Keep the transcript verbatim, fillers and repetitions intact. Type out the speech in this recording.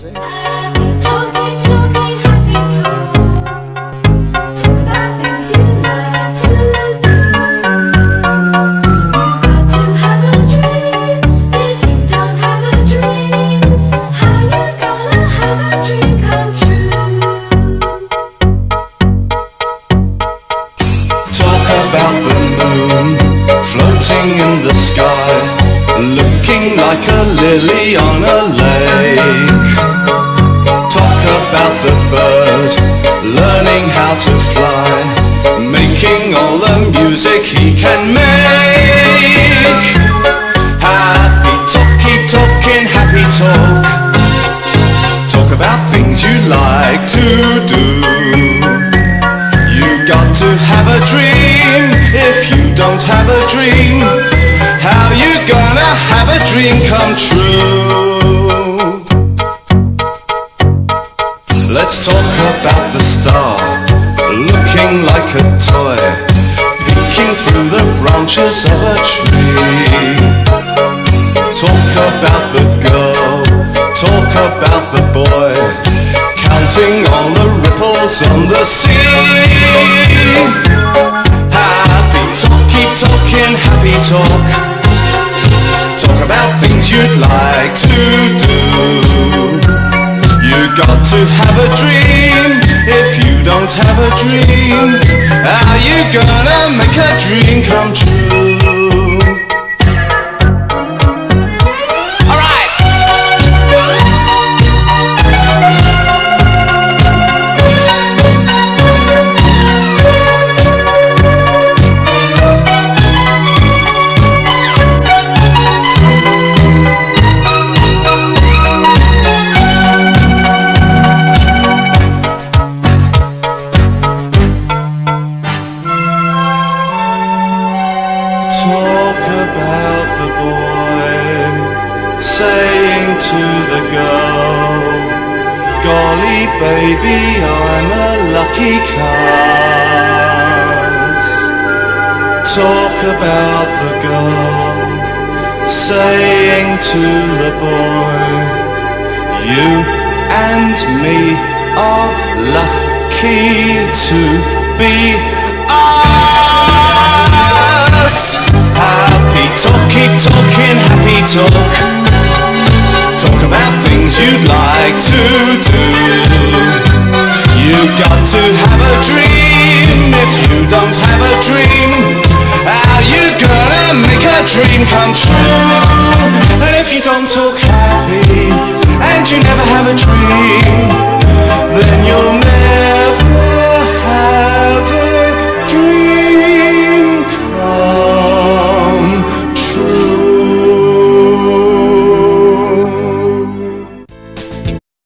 About the moon floating in the sky, looking like a lily on a lake. Talk about the bird learning how to fly, making all the music he can make. Happy talk, keep talking, happy talk. Talk about things you like to do. You got to have a dream. If you don't have a dream, how you gonna have a dream come true? Let's talk about the star, looking like a toy, peeking through the branches of a tree. Talk about the girl, talk about the boy, counting all the ripples on the sea. Happy talk, keep talking, happy talk. Talk about things you'd like to do. You got to have a dream. If you don't have a dream, how you gonna make a dream come true? Talk about the boy saying to the girl, golly baby, I'm a lucky cuss. Talk about the girl saying to the boy, you and me are lucky to be us. Happy talk, keep talking, happy talk. Talk about things you'd like to do. You got to have a dream. If you don't have a dream, how you gonna make a dream come true? And if you don't talk happy and you never have a dream, then you'll never